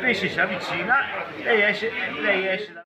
pesce si avvicina, lei esce da...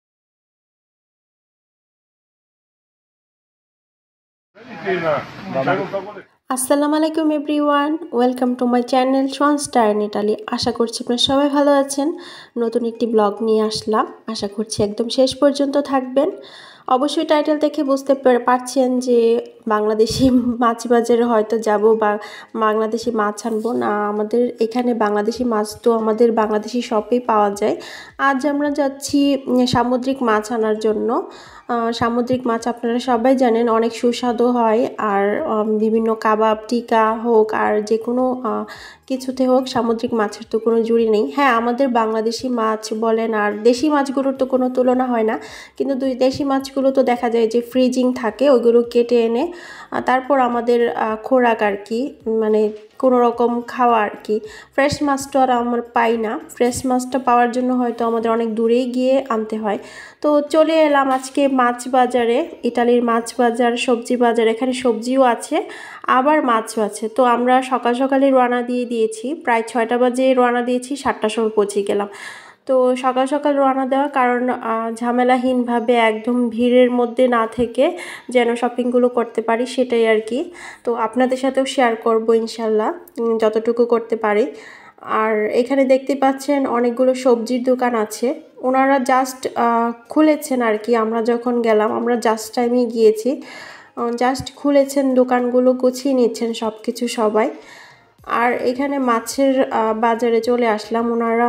আসসালামু আলাইকুম everyone, welcome to my channel swan star in Italy. আশা করছি আপনারা সবাই ভালো আছেন। নতুন একটি ব্লগ নিয়ে আসলাম, আশা করছি একদম শেষ পর্যন্ত থাকবেন। অবশ্যই টাইটেল দেখে বুঝতে পারছেন যে বাংলাদেশি মাছ বাজারে হয়তো যাব বা বাংলাদেশি মাছ আনবো না। আমাদের এখানে বাংলাদেশি মাছ তো আমাদের বাংলাদেশি শপেই পাওয়া যায়। আজ আমরা যাচ্ছি সামুদ্রিক মাছ আনার জন্য। সামুদ্রিক মাছ আপনারা সবাই জানেন অনেক সুস্বাদু হয়, আর বিভিন্ন কাবাব টিকা হোক আর যে কোনো কিছুতে হোক সামুদ্রিক মাছের তো কোনো জুড়ি নেই। হ্যাঁ, আমাদের বাংলাদেশি মাছ বলেন আর দেশি মাছগুলোর তো কোনো তুলনা হয় না, কিন্তু দেশি মাছগুলো তো দেখা যায় যে ফ্রিজিং থাকে, ওইগুলো কেটে এনে তারপর আমাদের খোরাক আর কি, মানে কোনো রকম খাওয়া আর কি। ফ্রেশ মাছটা আর আমরা পাই না, ফ্রেশ মাছটা পাওয়ার জন্য হয়তো আমাদের অনেক দূরেই গিয়ে আনতে হয়। তো চলে এলাম আজকে মাছ বাজারে, ইটালির মাছ বাজার, সবজি বাজার। এখানে সবজিও আছে আবার মাছও আছে। তো আমরা সকাল সকালে রওনা দিয়েছি, প্রায় 6টা বাজে রওনা দিয়েছি, 7টার সময় পৌঁছে গেলাম। তো সকাল সকাল রওনা দেওয়া কারণ ঝামেলাহীনভাবে একদম ভিড়ের মধ্যে না থেকে যেন শপিংগুলো করতে পারি, সেটাই আর কি। তো আপনাদের সাথেও শেয়ার করব ইনশাল্লাহ যতটুকু করতে পারি। আর এখানে দেখতে পাচ্ছেন অনেকগুলো সবজির দোকান আছে, ওনারা জাস্ট খুলেছেন আর কি। আমরা যখন গেলাম আমরা জাস্ট টাইমে গিয়েছি, জাস্ট খুলেছেন, দোকানগুলো গুছিয়ে নিচ্ছেন সব কিছু সবাই। আর এখানে মাছের বাজারে চলে আসলাম,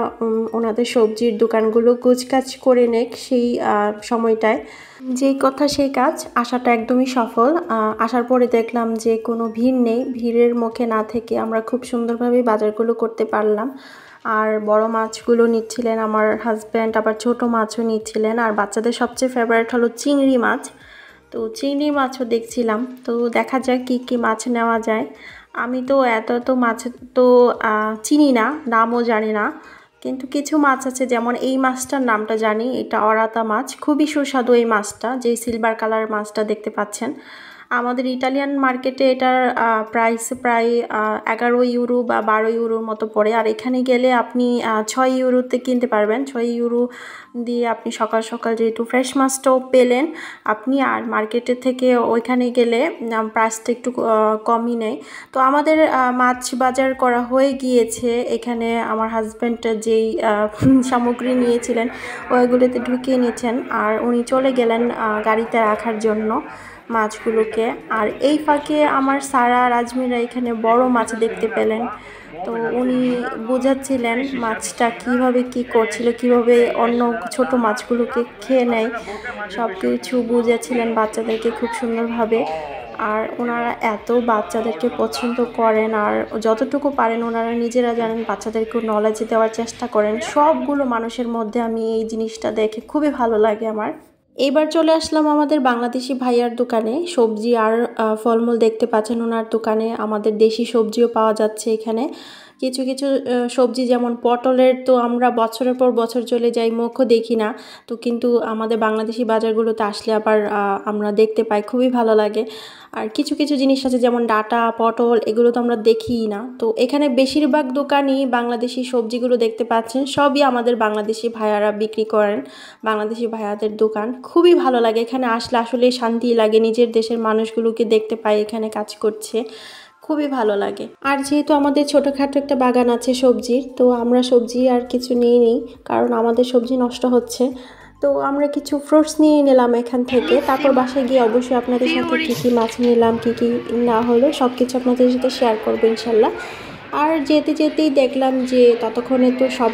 ওনাদের সবজির দোকানগুলো গুছকাজ করে নেক সেই সময়টায়। যেই কথা সেই কাজ, আসাটা একদমই সফল। আসার পরে দেখলাম যে কোনো ভিড় নেই, ভিড়ের মুখে না থেকে আমরা খুব সুন্দরভাবে বাজারগুলো করতে পারলাম। আর বড় মাছগুলো নিচ্ছিলেন আমার হাজব্যান্ড, আবার ছোট মাছও নিচ্ছিলেন। আর বাচ্চাদের সবচেয়ে ফেভারিট হলো চিংড়ি মাছ, তো চিংড়ি মাছও দেখছিলাম। তো দেখা যাক কী কী মাছ নেওয়া যায়। আমি তো এত মাছ তো চিনি না, নামও জানি না, কিন্তু কিছু মাছ আছে, যেমন এই মাছটার নামটা জানি, এটা অরাতা মাছ। খুবই সুস্বাদু এই মাছটা, যে সিলভার কালার মাছটা দেখতে পাচ্ছেন। আমাদের ইটালিয়ান মার্কেটে এটার প্রাইস প্রায় 11 ইউরো বা 12 ইউরোর মতো পড়ে। আর এখানে গেলে আপনি 6 ইউরোতে কিনতে পারবেন। 6 ইউরো দিয়ে আপনি সকাল সকাল যেহেতু ফ্রেশ মাছটাও পেলেন আপনি, আর মার্কেটের থেকে ওইখানে গেলে প্রাইসটা একটু কমই নেয়। তো আমাদের মাছ বাজার করা হয়ে গিয়েছে। এখানে আমার হাজব্যান্ড যেই সামগ্রী নিয়েছিলেন ওইগুলোতে ঢুকিয়ে নিয়েছেন, আর উনি চলে গেলেন গাড়িতে রাখার জন্য মাছগুলোকে। আর এই ফাঁকে আমার সারা রাজমিরা এখানে বড় মাছ দেখতে পেলেন, তো উনি বোঝাচ্ছিলেন মাছটা কিভাবে কি করছিল, কিভাবে অন্য ছোট মাছগুলোকে খেয়ে নেয়, সব কিছু বুঝাচ্ছিলেন বাচ্চাদেরকে খুব সুন্দরভাবে। আর ওনারা এত বাচ্চাদেরকে পছন্দ করেন, আর যতটুকু পারেন ওনারা নিজেরা জানেন বাচ্চাদেরকেও নলেজ দেওয়ার চেষ্টা করেন। সবগুলো মানুষের মধ্যে আমি এই জিনিসটা দেখে খুবই ভালো লাগে আমার। এইবার চলে আসলাম আমাদের বাংলাদেশি ভাইয়ার দোকানে, সবজি আর ফলমূল দেখতে পাচ্ছেন ওনার দোকানে। আমাদের দেশি সবজিও পাওয়া যাচ্ছে এখানে। কিছু কিছু সবজি যেমন পটলের তো আমরা বছরের পর বছর চলে যাই, মুখও দেখি না, তো কিন্তু আমাদের বাংলাদেশি বাজারগুলোতে আসলে আবার আমরা দেখতে পাই, খুবই ভালো লাগে। আর কিছু কিছু জিনিস আছে যেমন ডাঁটা পটল, এগুলো তো আমরা দেখিই না। তো এখানে বেশিরভাগ দোকানই বাংলাদেশি সবজিগুলো দেখতে পাচ্ছেন সবই আমাদের বাংলাদেশি ভাইয়ারা বিক্রি করেন, বাংলাদেশি ভাইয়াদের দোকান। খুবই ভালো লাগে এখানে আসলে, আসলে শান্তি লাগে, নিজের দেশের মানুষগুলোকে দেখতে পাই এখানে কাজ করছে, খুবই ভালো লাগে। আর যেহেতু আমাদের ছোটোখাটো একটা বাগান আছে সবজির, তো আমরা সবজি আর কিছু নিই কারণ আমাদের সবজি নষ্ট হচ্ছে। তো আমরা কিছু ফ্রুটস নিয়ে নিলাম এখান থেকে, তারপর বাসায় গিয়ে অবশ্যই আপনাদের সাথে কী কী মাছ নিলাম, কী কী না হলো সব কিছু আপনাদের সাথে শেয়ার করবো ইনশাল্লাহ। আর যেতেই দেখলাম যে ততক্ষণে তো সব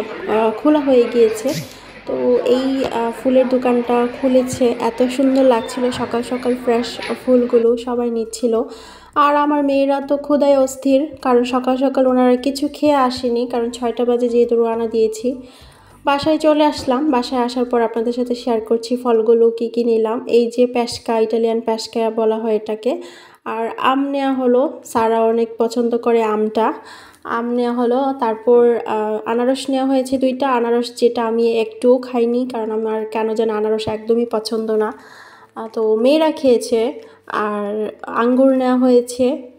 খোলা হয়ে গিয়েছে। তো এই ফুলের দোকানটা খুলেছে, এত সুন্দর লাগছিল সকাল সকাল, ফ্রেশ ফুলগুলো সবাই নিচ্ছিল। আর আমার মেয়েরা তো ক্ষুধায় অস্থির, কারণ সকাল সকাল ওনারা কিছু খেয়ে আসেনি, কারণ 6টা বাজে যেহেতু রওনা দিয়েছি। বাসায় চলে আসলাম, বাসায় আসার পর আপনাদের সাথে শেয়ার করছি ফলগুলো কী কী নিলাম। এই যে প্যাসকা, ইটালিয়ান প্যাসকা বলা হয় এটাকে। আর আম নেওয়া হলো, সারা অনেক পছন্দ করে আমটা, আম নেওয়া হলো। তারপর আনারস নেওয়া হয়েছে 2টা আনারস, যেটা আমি একটুও খাইনি কারণ আমার কেন যেন আনারস একদমই পছন্দ না, তো মেয়েরা খেয়েছে। আর আঙ্গুর নেওয়া হয়েছে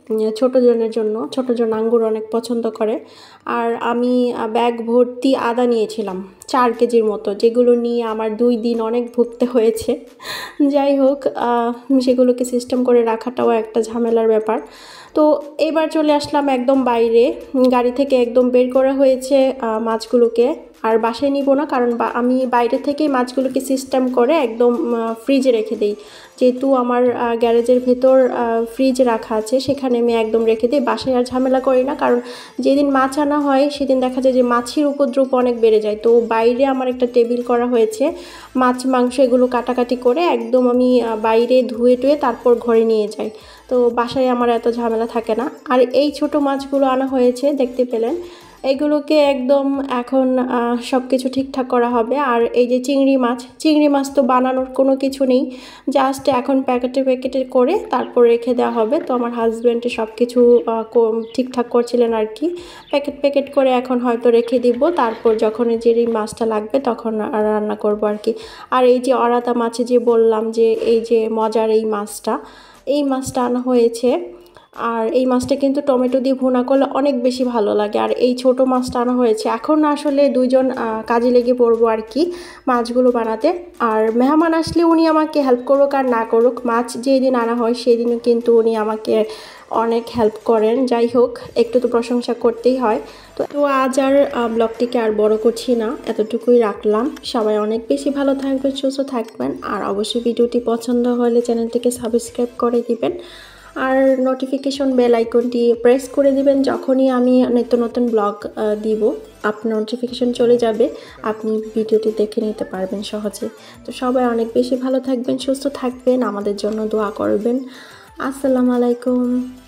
ছোটোজনের জন্য। ছোটোজন আঙ্গুর অনেক পছন্দ করে। আর আমি ব্যাগ ভর্তি আদা নিয়েছিলাম 4 কেজির মতো, যেগুলো নিয়ে আমার 2 দিন অনেক ভুগতে হয়েছে। যাই হোক, সেগুলোকে সিস্টেম করে রাখাটাও একটা ঝামেলার ব্যাপার। তো এবার চলে আসলাম একদম বাইরে, গাড়ি থেকে একদম বের করা হয়েছে মাছগুলোকে। আর বাসায় নিব না, কারণ আমি বাইরে থেকেই মাছগুলোকে সিস্টেম করে একদম ফ্রিজে রেখে দিই। যেহেতু আমার গ্যারেজের ভেতর ফ্রিজ রাখা আছে, সেখানে আমি একদম রেখে দিই, বাসায় আর ঝামেলা করি না। কারণ যেদিন মাছ আনা হয় সেদিন দেখা যায় যে মাছির উপদ্রব অনেক বেড়ে যায়। তো বাইরে আমার একটা টেবিল করা হয়েছে, মাছ মাংস এগুলো কাটাকাটি করে একদম আমি বাইরে ধুয়ে টুয়ে তারপর ঘরে নিয়ে যাই। তো বাসায় আমার এত ঝামেলা থাকে না। আর এই ছোট মাছগুলো আনা হয়েছে, দেখতে পেলেন, এগুলোকে একদম এখন সব কিছু ঠিকঠাক করা হবে। আর এই যে চিংড়ি মাছ তো বানানোর কোনো কিছু নেই, জাস্ট এখন প্যাকেটে করে তারপর রেখে দেওয়া হবে। তো আমার হাজব্যান্ডে সব কিছু ঠিকঠাক করছিলেন আর কি, প্যাকেট করে এখন হয়তো রেখে দিব, তারপর যখন যে এই মাছটা লাগবে তখন রান্না করব আর কি। আর এই যে অরাতা মাছে যে বললাম যে এই যে মজার এই মাছটা আনা হয়েছে। আর এই মাছটা কিন্তু টমেটো দিয়ে ভুনা করলে অনেক বেশি ভালো লাগে। আর এই ছোট মাছটা আনা হয়েছে, এখন আসলে দুইজন কাজে লেগে পড়বো আর কি মাছগুলো বানাতে। আর মেহমান আসলে উনি আমাকে হেল্প করুক আর না করুক, মাছ যেই দিন আনা হয় সেই দিনও কিন্তু উনি আমাকে অনেক হেল্প করেন। যাই হোক, একটু তো প্রশংসা করতেই হয়। তো আজ আর ব্লগটিকে আর বড় করছি না, এতটুকুই রাখলাম। সবাই অনেক বেশি ভালো থাকবেন, সুস্থ থাকবেন। আর অবশ্যই ভিডিওটি পছন্দ হলে চ্যানেলটিকে সাবস্ক্রাইব করে দিবেন, আর নোটিফিকেশন বেল আইকনটি প্রেস করে দিবেন। যখনই আমি নিত্য নতুন ব্লগ দিব আপনার নোটিফিকেশন চলে যাবে, আপনি ভিডিওটি দেখে নিতে পারবেন সহজে। তো সবাই অনেক বেশি ভালো থাকবেন, সুস্থ থাকবেন, আমাদের জন্য দোয়া করবেন। আসসালামু আলাইকুম।